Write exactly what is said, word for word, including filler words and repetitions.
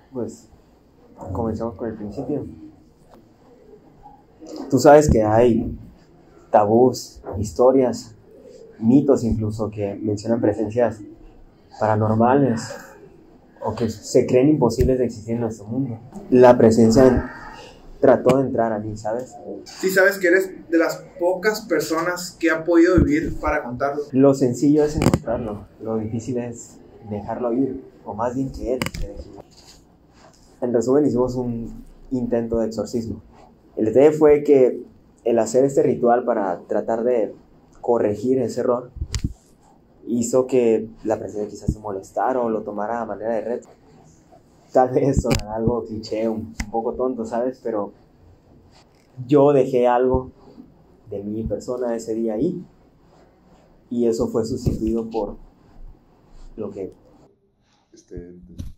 Pues comencemos con el principio. Tú sabes que hay tabús, historias, mitos incluso que mencionan presencias paranormales o que se creen imposibles de existir en nuestro mundo. La presencia trató de entrar a mí, ¿sabes? Sí, sabes que eres de las pocas personas que ha podido vivir para contarlo. Lo sencillo es encontrarlo, lo difícil es dejarlo ir, o más bien que él se deje ir. En resumen, hicimos un intento de exorcismo. El detalle fue que el hacer este ritual para tratar de corregir ese error hizo que la presencia quizás se molestara o lo tomara a manera de reto. Tal vez sonará algo cliché, un, un poco tonto, ¿sabes? Pero yo dejé algo de mi persona ese día ahí y eso fue sustituido por lo que... Este...